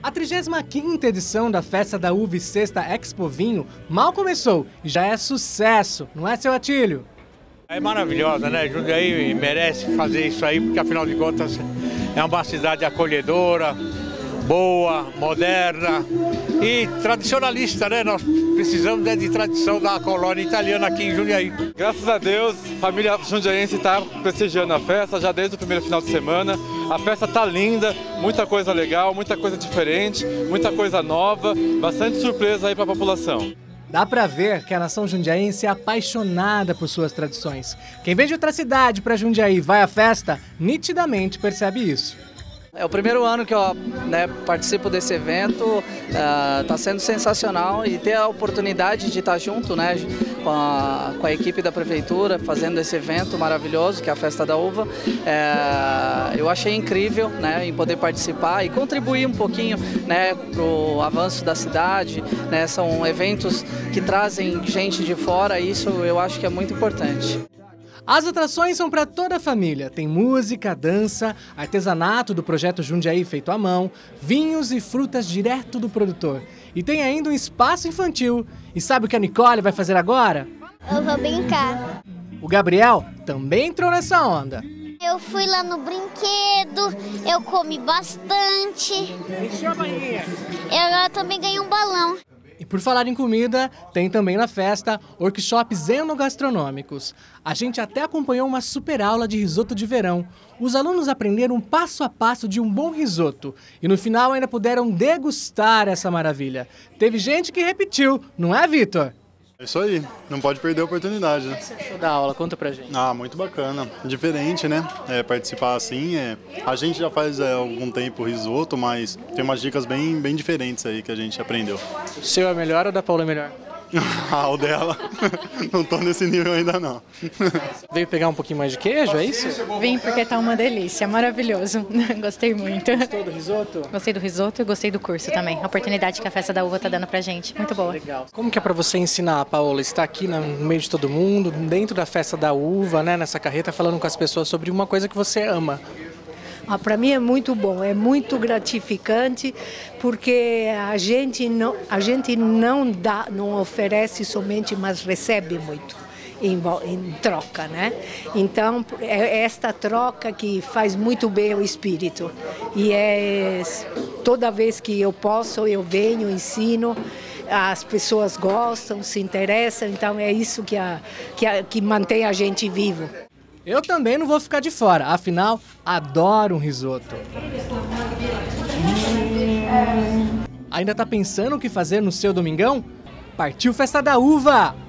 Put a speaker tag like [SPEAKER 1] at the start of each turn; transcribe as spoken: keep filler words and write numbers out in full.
[SPEAKER 1] A trigésima quinta edição da Festa da Uva e Cesta Expo Vinho mal começou e já é sucesso, não é, seu Atílio?
[SPEAKER 2] É maravilhosa, né? Jundiaí merece fazer isso aí, porque afinal de contas é uma cidade acolhedora, boa, moderna e tradicionalista, né? Nós precisamos né, de tradição da colônia italiana aqui em Jundiaí.
[SPEAKER 3] Graças a Deus, a família jundiaense está prestigiando a festa já desde o primeiro final de semana. A festa está linda, muita coisa legal, muita coisa diferente, muita coisa nova, bastante surpresa aí para a população.
[SPEAKER 1] Dá pra ver que a nação jundiaense é apaixonada por suas tradições. Quem vem de outra cidade para Jundiaí e vai à festa, nitidamente percebe isso.
[SPEAKER 4] É o primeiro ano que eu né, participo desse evento, está uh, sendo sensacional e ter a oportunidade de estar junto né, com, a, com a equipe da prefeitura fazendo esse evento maravilhoso que é a Festa da Uva. É, eu achei incrível né, em poder participar e contribuir um pouquinho né, para o avanço da cidade. Né, são eventos que trazem gente de fora e isso eu acho que é muito importante.
[SPEAKER 1] As atrações são para toda a família. Tem música, dança, artesanato do projeto Jundiaí feito à mão, vinhos e frutas direto do produtor. E tem ainda um espaço infantil. E sabe o que a Nicole vai fazer agora?
[SPEAKER 5] Eu vou brincar.
[SPEAKER 1] O Gabriel também entrou nessa onda.
[SPEAKER 5] Eu fui lá no brinquedo, eu comi bastante.
[SPEAKER 1] Encheu a barriguinha.
[SPEAKER 5] Eu também ganhei um balão.
[SPEAKER 1] E por falar em comida, tem também na festa workshops enogastronômicos. A gente até acompanhou uma super aula de risoto de verão. Os alunos aprenderam passo a passo de um bom risoto e no final ainda puderam degustar essa maravilha. Teve gente que repetiu, não é, Vitor?
[SPEAKER 6] É isso aí, não pode perder a oportunidade, né?
[SPEAKER 1] O que você achou da aula? Conta pra gente.
[SPEAKER 6] Ah, muito bacana, diferente, né? É, participar assim, é... a gente já faz é, algum tempo risoto, mas tem umas dicas bem, bem diferentes aí que a gente aprendeu.
[SPEAKER 1] O seu é melhor ou da Paula é melhor?
[SPEAKER 6] Ah, o dela, não tô nesse nível ainda não.
[SPEAKER 1] Veio pegar um pouquinho mais de queijo, é isso?
[SPEAKER 7] Vim porque tá uma delícia, maravilhoso. Gostei muito.
[SPEAKER 1] Gostou do risoto?
[SPEAKER 7] Gostei do risoto e gostei do curso também. A oportunidade que a Festa da Uva tá dando pra gente, muito boa.
[SPEAKER 1] Legal. Como que é pra você ensinar, Paola? Está aqui no meio de todo mundo, dentro da Festa da Uva, né, nessa carreta, falando com as pessoas sobre uma coisa que você ama.
[SPEAKER 8] Ah, para mim é muito bom, é muito gratificante, porque a gente não, a gente não dá, não oferece somente, mas recebe muito em, em troca, né? Então é esta troca que faz muito bem ao espírito. E é toda vez que eu posso, eu venho, ensino. As pessoas gostam, se interessam, então é isso que, a, que, a, que mantém a gente vivo.
[SPEAKER 1] Eu também não vou ficar de fora, afinal, adoro um risoto. Hum. Ainda tá pensando o que fazer no seu domingão? Partiu Festa da Uva!